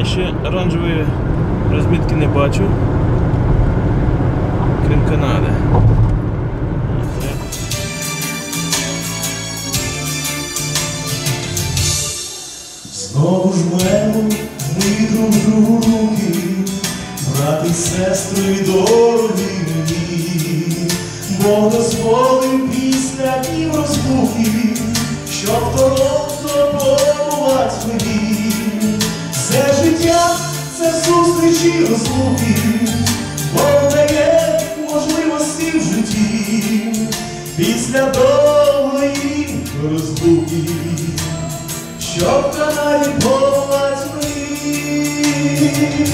Більше оранжевої розмітки не бачу, крім Канади. Знову жмемо ми друг другу руки, брати, сестри дорогі мені, Бог дозволив після днів розлуки, щоб в Торонто побувати мені. Все життя – це зустрічі розлуки, Бог дає можливості в житті після довгої розлуки, щоб в Канаді побувати мені.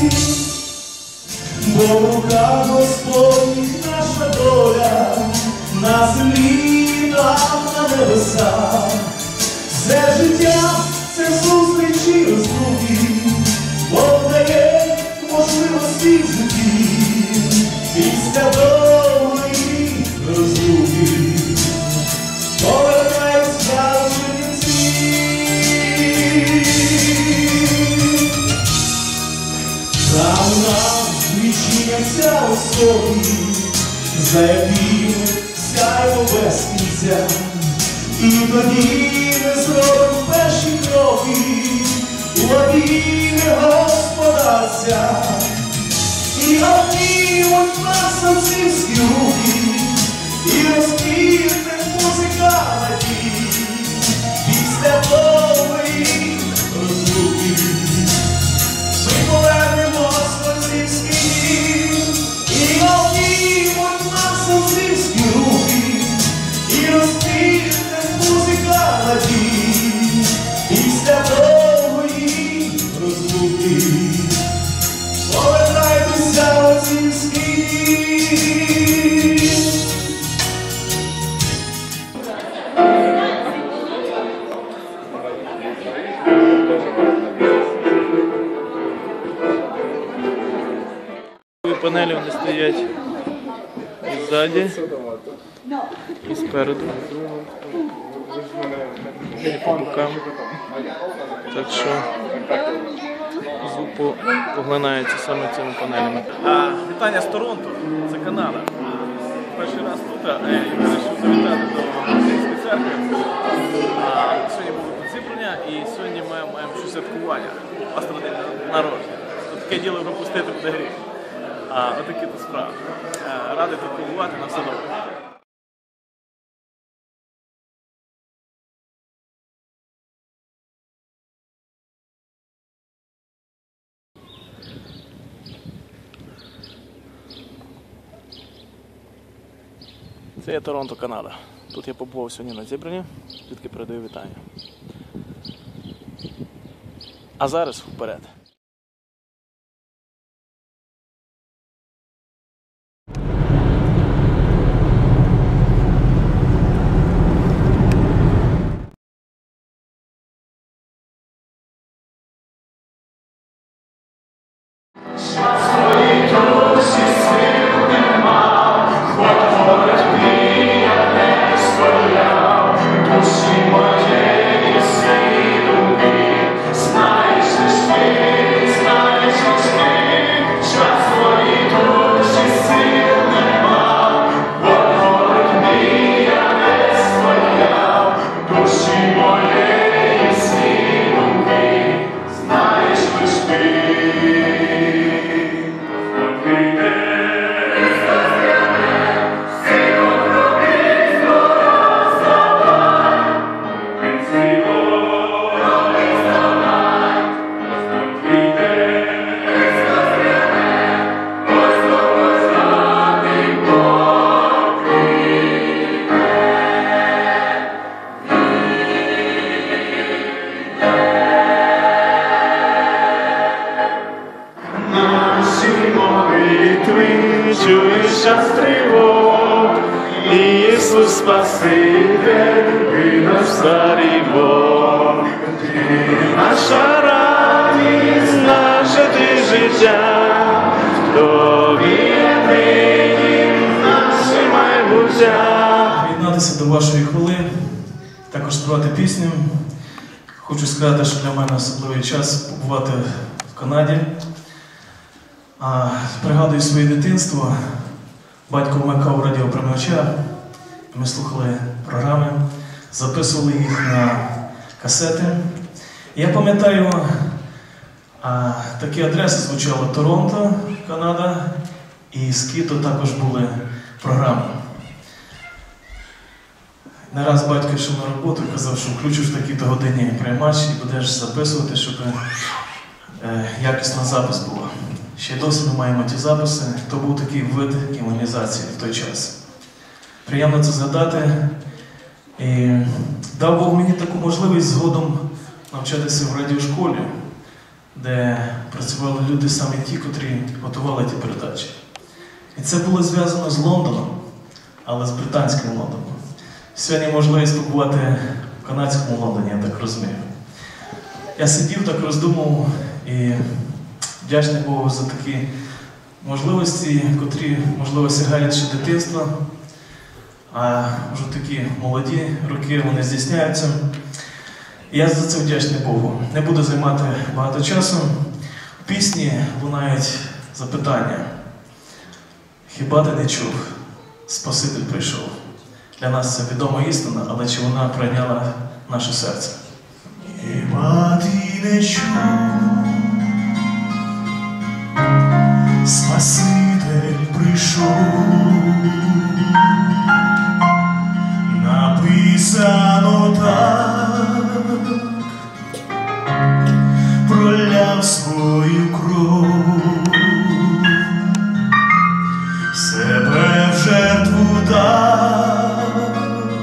Бо в руках Господніх наша доля, на землі там на небесах. Все життя – це зустрічі розлуки, Бог дає можливості в житті після довгої розлуки. Повертаюся в Чернівці, там нам відчиняться особи, за якими сяйво без кінця. І тоді ми зробимо перші кроки у обійми господарця. І обнімуть нас отцівські руки, і розквітне музика надій після довгої розлуки. Ми повернемось в отцівський дім, і обнімуть нас отцівські руки, і розквітне музика надій після довгої розлуки. Повертайтеся в отцівський дім. Панелі вони стоять і ззаді, і спереду, і по бокам. Так що звук поглинається саме цими панелями. Вітання з Торонто, це Канада. Перший раз тут я вирішив завітати до Української церкви. Сьогодні було підзібрання і сьогодні ми маємо щось святкування. Пастора день народження. Таке діло пропустити буде гріх. Отакі то справи. Радий тут побувати, на все добре. Це є Торонто, Канада. Тут я побував сьогодні на зібранні, звідки передаю вітання. А зараз вперед. час тривог, Ісус Спаситель, і наш старий Бог. Ти наша радість, наше ти життя, тобі нині наше майбуття. Приєднатися до вашої хвали, також співати пісню. Хочу сказати, що для мене особливий час побувати в Канаді. Пригадую своє дитинство. Батько вмикав радіоприймача, ми слухали програми, записували їх на касети. Я пам'ятаю, такі адреси звучали: Торонто, Канада, і Скіто також були програми. Не раз батько йшов на роботу і казав, що включиш в такій-то годині приймач і будеш записувати, щоб якісна запис була. Ще досі ми маємо ті записи, то був такий вид імунізації в той час. Приємно це згадати. І дав Бог мені таку можливість згодом навчатися в радіошколі, де працювали люди саме ті, котрі готували ті передачі. І це було зв'язано з Лондоном, але з британським Лондоном. Сьогодні можливість побувати в канадському Лондоні, я так розумію. Я сидів, так роздумав і вдячний Богу за такі можливості, котрі, можливо, сягають ще дитинства, а вже такі молоді роки вони здійсняються. І я за це вдячний Богу. Не буду займати багато часу. В пісні лунають запитання. Хіба ти не чув? Спаситель прийшов. Для нас це відома істина, але чи вона пройняла наше серце? Хіба ти не чув? Спаситель прийшов. Написано так, проляв свою кров, себе в жертву дав,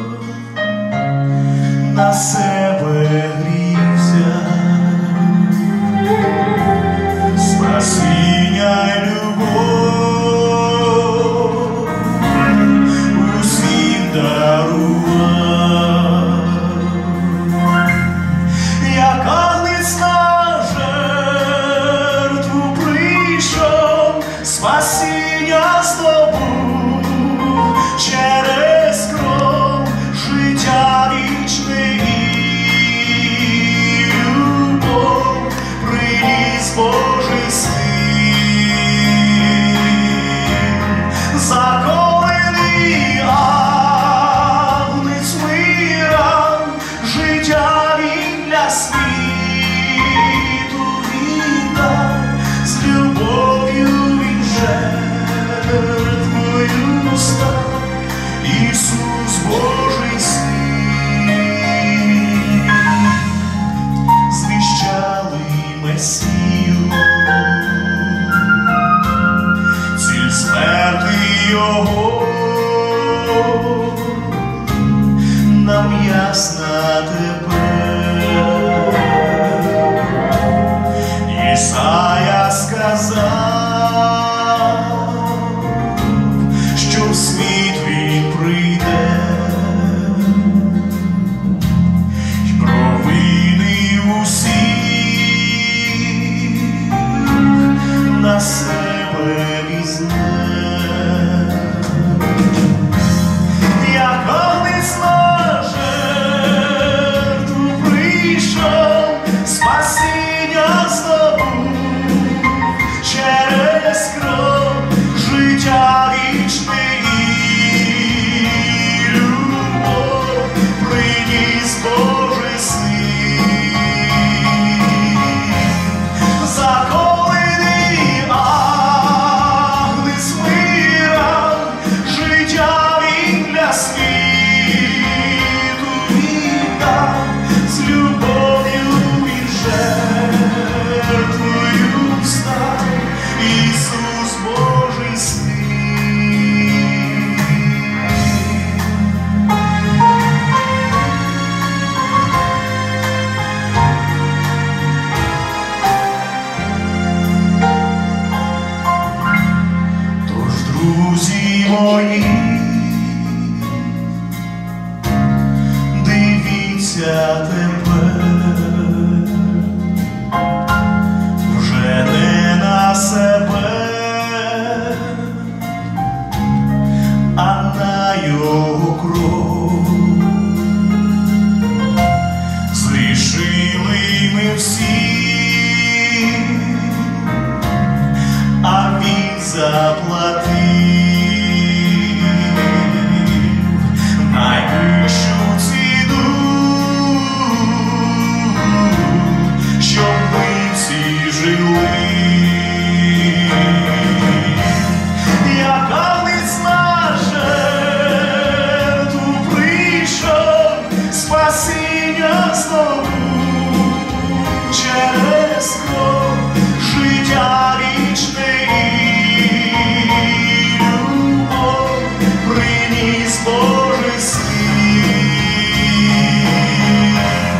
на себе гріх взяв, спасіння й любов усім дарував. Як агнець на жертву прийшов, спасіння здобув, через кров життя вічне і любов приніс Божий Син. Заколений агнець мира, життя він для світу віддав, з любов'ю він жертвою став, Ісус Божий Син. Звіщали Месію, ціль смерти Його нам ясна тепер. Ісая сказав, що в світ він прийде, й провини усіх на себе візьме. Як агнець на жертву прийшов, спасіння здобув, через кров життя вічне і любов приніс Божий Син. Заколений агнець мира, життя він для світу віддав, з любов'ю він жертвою став, Ісус Божий Син. Тож, друзі мої, дивіться тепер, вже не на себе, а на Його кров. Зрішили ми всі, заплатив найвищу ціну, щоб ми всі жили. Яка міцна жертву прийшов спасіння знову через кров життя вічне і любов приніс Божий світ.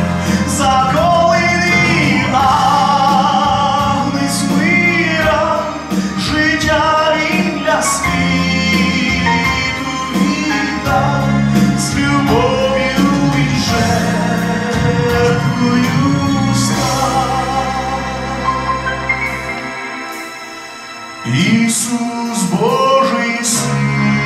Заколений агнець мира, життя він для світу віддав, з любов'ю він жертвою став. Ісус Божий Син.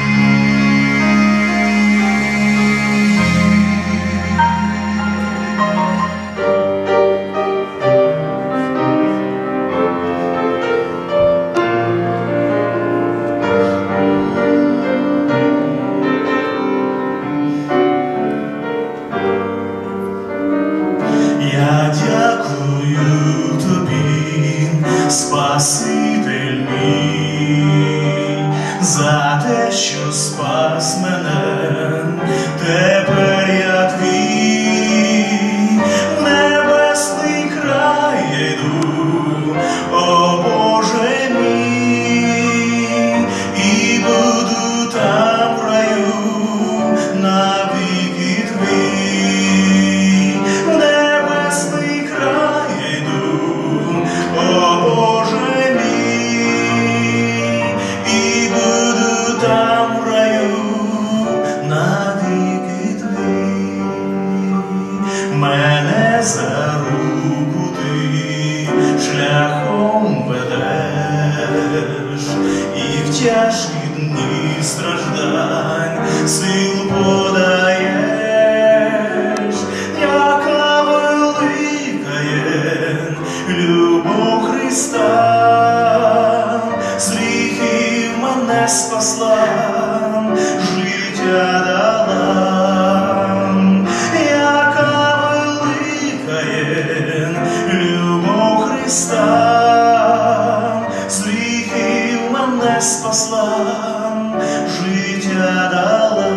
Я дякую тобі, Спаситель мій, за те, що спас мене. Тепер я твій, в небесний край я йду, о Боже мій, і буду там в раю навіки твій. В небесний край я йду, о Боже мій, і буду там в раю навіки твій. Мене за руку ти шляхом ведеш, і в тяжкі дні страждань сил подаєш. Яка велика є любов Христа, з гріхів мене спасла, життя дала. Яка велика є любов Христа, з гріхів мене спасла, життя дала.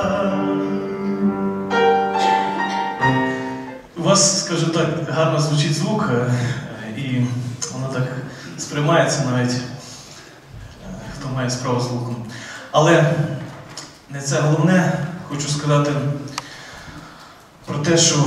У вас, скажу так, гарно звучить звук, і воно так сприймається навіть, хто має справу з звуком. Але не це головне. Хочу сказати про те, що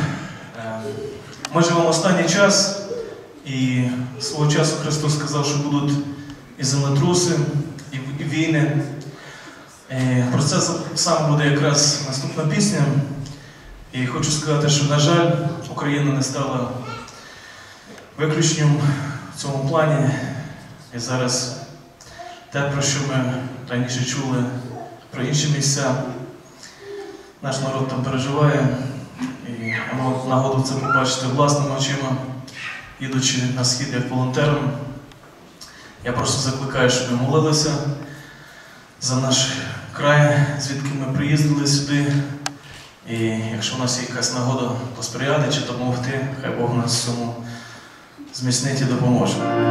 ми живемо останній час, і свого часу Христос сказав, що будуть і землетруси, і війни. Про це саме буде якраз наступна пісня. І хочу сказати, що, на жаль, Україна не стала виключенням в цьому плані. І зараз те, про що ми раніше чули про інші місця, наш народ там переживає. І я мав нагоду це побачити власними очима, їдучи на схід як волонтером. Я просто закликаю, щоб ми молилися за наш край, звідки ми приїздили сюди. І якщо у нас є якась нагода посприяти чи допомогти, хай Бог нас в цьому зміцнить і допоможе.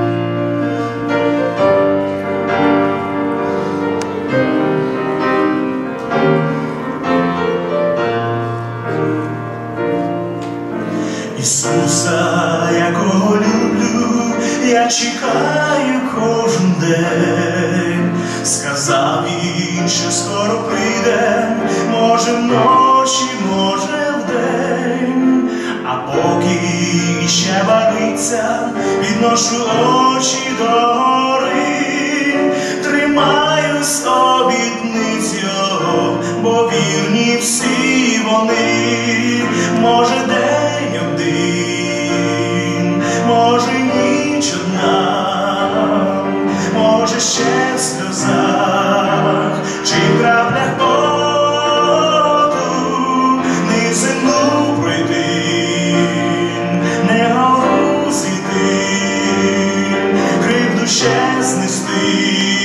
Ісуса, якого люблю, я чекаю кожен день. Сказав він, що скоро прийде, може вночі, може вдень. А поки ще бариться, підношу очі до гори. Тримаюсь обітниць його, бо вірні всі вони. Може день один, може ніч одна, може ще в сльозах чи в краплях поту низину пройти, не гору зійти, крив душе знести.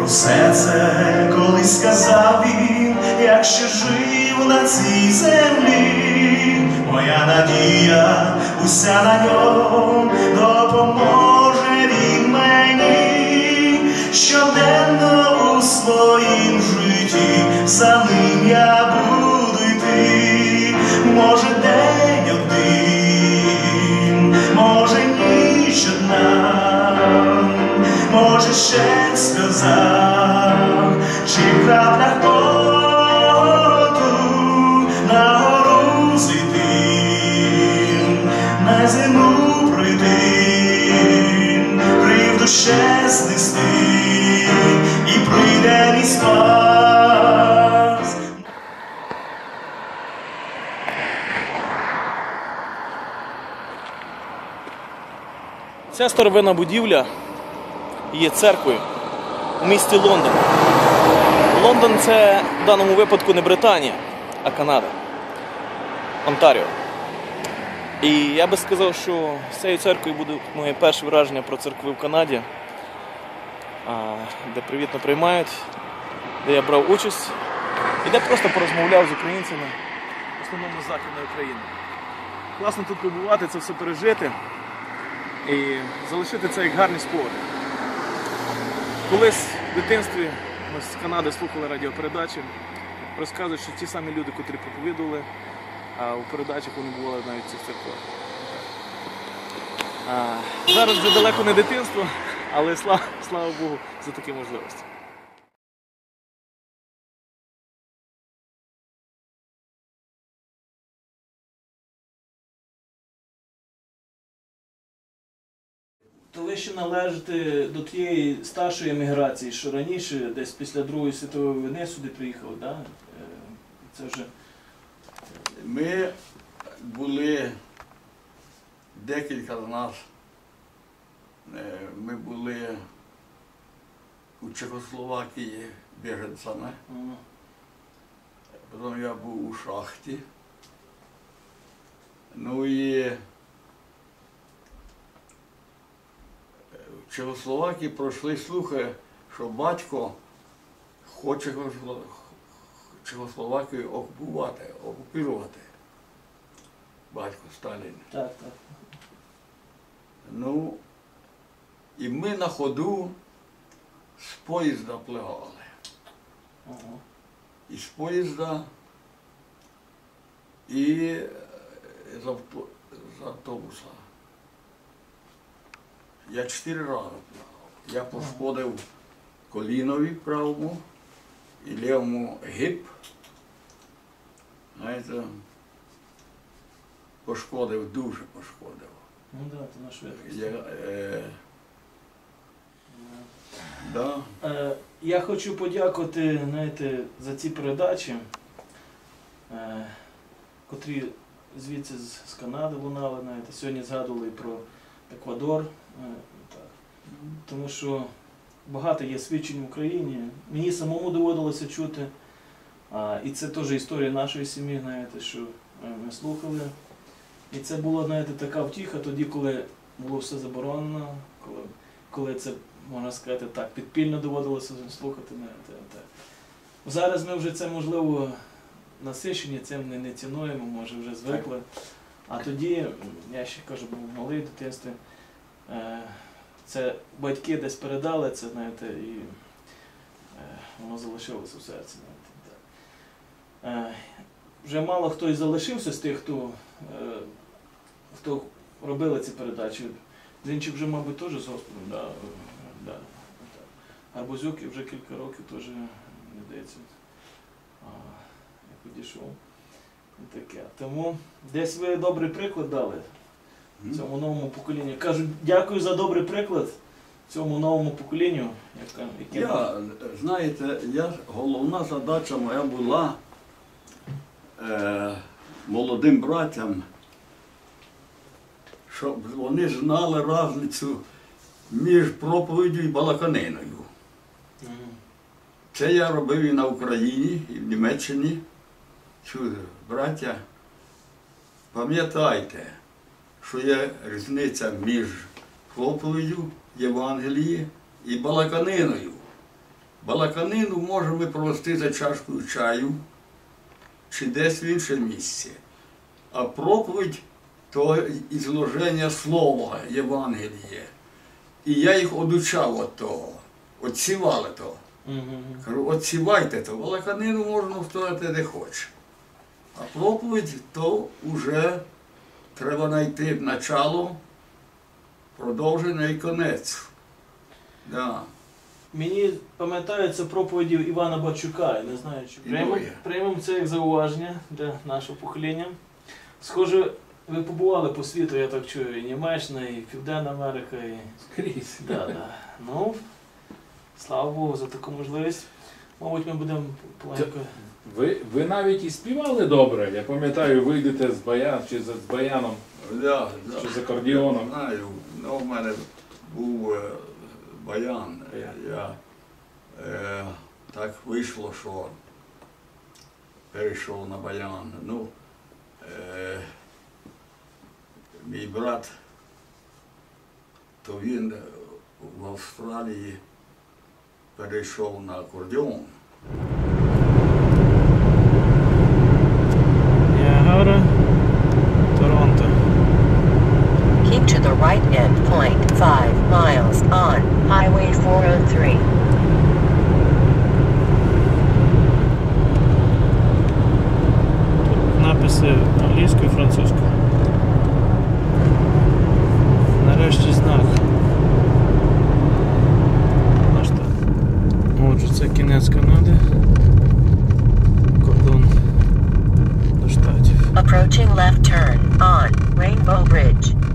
Усе це колись сказав він, як ще жив на цій землі. Моя надія уся на ньому, допоможе він мені. Щоденно у своїм житті за ним я буду йти. Може день один, може ніч одна, може ще сльоза, чи в краплях поту на гору зійти, на зиму прийти, кривду ще знести, і прийде мій спас. Ця старовинна будівля є церквою у місті Лондон. Лондон – це в даному випадку не Британія, а Канада, Онтаріо. І я би сказав, що з цією церквою буде моє перше враження про церкви в Канаді, де привітно приймають, де я брав участь і де просто порозмовляв з українцями, в основному з Західної України. Класно тут побувати, це все пережити і залишити це як гарний спогад. Колись в дитинстві ми з Канади слухали радіопередачі, розказують, що ті самі люди, котрі проповідували, а у передачах вони бували навіть в цих церквах. Зараз вже далеко не дитинство, але слава Богу за такі можливості. То ви ще належите до тієї старшої еміграції, що раніше, десь після Другої світової війни сюди приїхали, так? Це вже... Ми були декілька з нас, ми були у Чехословакії біженцями, потім я був у шахті. Ну і в Чехословакії пройшли слухи, що батько хоче Чехословакію окупувати. Батько Сталін. Так, так. Ну, і ми на ходу з поїзда пливали. Ага. І з поїзда, і з автобуса. Я 4 рази плавав. Я пошкодив колінові правому і лівому гіп. Знаєте, пошкодив, дуже пошкодив. Ну так, да, то на швидкість. Я хочу подякувати, знаєте, за ці передачі, котрі звідси з Канади лунали, знаєте. Сьогодні згадували про Еквадор. Так. Тому що багато є свідчень в Україні. Мені самому доводилося чути. І це теж історія нашої сім'ї, знаєте, що ми слухали. І це була, знаєте, така втіха тоді, коли було все заборонено, коли це, можна сказати так, підпільно доводилося слухати. Знаєте, так. Зараз ми вже це, можливо, насичені цим не цінуємо, може вже звикли. А тоді, я ще кажу, був малий в дитинстві, це батьки десь передали це, знаєте, і воно залишилося в серці. Вже мало хто і залишився з тих, хто робили ці передачі. Зінчик вже, мабуть, теж з Господом. Гарбузюк вже кілька років теж, мені здається, як підійшов. Таке. Тому десь ви добрий приклад дали цьому новому поколінню. Кажуть, дякую за добрий приклад цьому новому поколінню. Знаєте, головна задача моя була молодим братям, щоб вони знали різницю між проповіддю і балаканиною. Це я робив і на Україні, і в Німеччині. Чудо, браття, пам'ятайте, що є різниця між проповіддю Євангелії і балаканиною. балаканину можемо провести за чашкою чаю чи десь в інше місце. А проповідь то ізложення слова Євангелія. І я їх одучав від того, отсівали того. Кажу, отсівайте то, балаканину можна встояти де хоче. А проповідь то вже треба знайти начало, продовження і конець. Да. Мені пам'ятаються проповіді Івана Бачука, я не знаю, чи приймемо це як зауваження для нашого покоління. Схоже, ви побували по світу, я так чую, і Німеччина, і Південна Америка, і... Скрізь. Да. Ну, слава Богу за таку можливість. Мабуть, ми будемо полегко... Ви навіть і співали добре. Я пам'ятаю, вийдете з баяном, Да. чи з акордіоном. Знаю, ну, в мене був баян. Я так вийшло, що перейшов на баян. Ну, мій брат, то він в Австралії перейшов на акордіон. Ніагара, Торонто. Keep to the right and 0.5 miles on Highway 403. Написи англійською і французькою. Нарешті знак. Аж так. Отже, це кінець Канади. Кордон до Штатів. Approaching left turn on Rainbow Bridge.